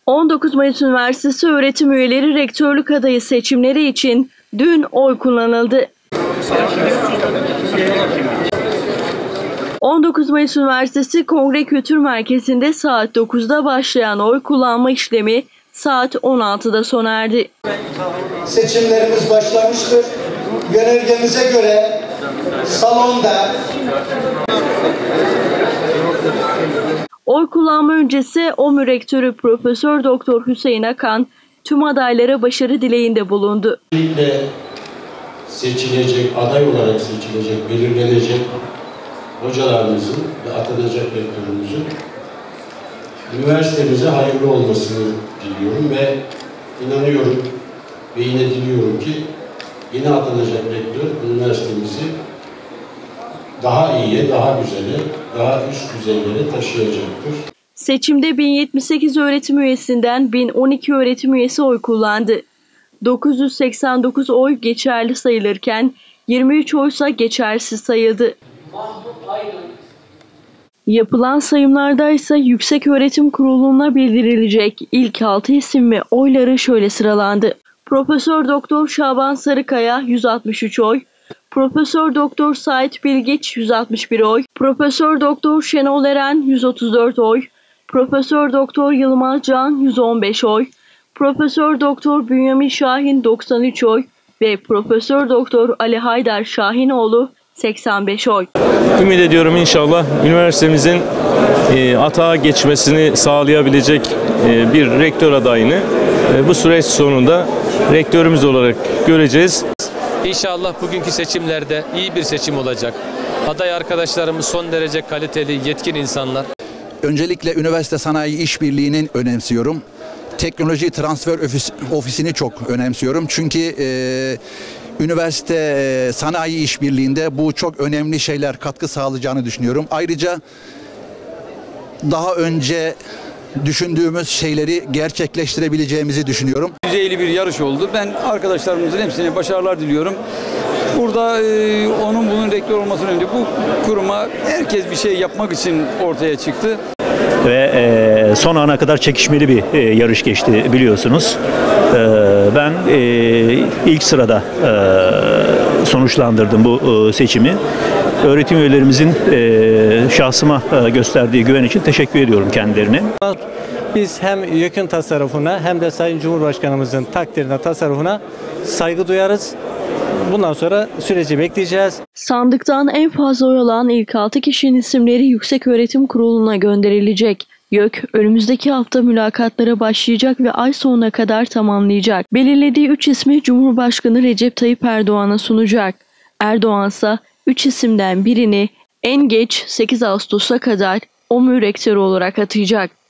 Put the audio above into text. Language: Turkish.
19 Mayıs Üniversitesi öğretim üyeleri rektörlük adayı seçimleri için dün oy kullanıldı. 19 Mayıs Üniversitesi Kongre Kültür Merkezi'nde saat 9'da başlayan oy kullanma işlemi saat 16'da sona erdi. Seçimlerimiz başlamıştır. Yönergemize göre salonda oy kullanma öncesi OMÜ Rektörü Profesör Doktor Hüseyin Akan tüm adaylara başarı dileğinde bulundu. Seçilecek, aday olarak seçilecek, belirlenecek hocalarımızın ve atanacak rektörümüzün üniversitemize hayırlı olmasını diliyorum ve inanıyorum ve yine diliyorum ki yine atanacak rektör üniversitemizi daha iyiye, daha güzele, daha üst düzeylere taşıyacaktır. Seçimde 1078 öğretim üyesinden 1012 öğretim üyesi oy kullandı. 989 oy geçerli sayılırken 23 oysa geçersiz sayıldı. Yapılan sayımlarda ise Yükseköğretim Kurulu'na bildirilecek ilk 6 isim ve oyları şöyle sıralandı. Profesör Doktor Şaban Sarıkaya 163 oy, Profesör Doktor Sait Bilgiç 161 oy, Profesör Doktor Şenol Eren 134 oy, Profesör Doktor Yılmaz Can 115 oy, Profesör Doktor Bünyamin Şahin 93 oy ve Profesör Doktor Ali Haydar Şahinoğlu 85 oy. Ümit ediyorum inşallah üniversitemizin atağa geçmesini sağlayabilecek bir rektör adayını bu süreç sonunda rektörümüz olarak göreceğiz. İnşallah bugünkü seçimlerde iyi bir seçim olacak. Aday arkadaşlarımız son derece kaliteli, yetkin insanlar. Öncelikle üniversite sanayi işbirliğini önemsiyorum. Teknoloji transfer ofisini çok önemsiyorum. Çünkü üniversite sanayi işbirliğinde bu çok önemli şeyler katkı sağlayacağını düşünüyorum. Ayrıca daha önce düşündüğümüz şeyleri gerçekleştirebileceğimizi düşünüyorum. Düzeyli bir yarış oldu. Ben arkadaşlarımızın hepsine başarılar diliyorum. Burada bunun rektör olmasının önce bu kuruma herkes bir şey yapmak için ortaya çıktı. Ve son ana kadar çekişmeli bir yarış geçti biliyorsunuz. Ben ilk sırada sonuçlandırdım bu seçimi. Öğretim üyelerimizin şahsıma gösterdiği güven için teşekkür ediyorum kendilerine. Biz hem YÖK'ün tasarrufuna hem de Sayın Cumhurbaşkanımızın takdirine, tasarrufuna saygı duyarız. Bundan sonra süreci bekleyeceğiz. Sandıktan en fazla oy alan ilk 6 kişinin isimleri Yükseköğretim Kurulu'na gönderilecek. YÖK önümüzdeki hafta mülakatlara başlayacak ve ay sonuna kadar tamamlayacak. Belirlediği 3 ismi Cumhurbaşkanı Recep Tayyip Erdoğan'a sunacak. Erdoğan ise 3 isimden birini en geç 8 Ağustos'a kadar OMÜ rektörü olarak atayacak.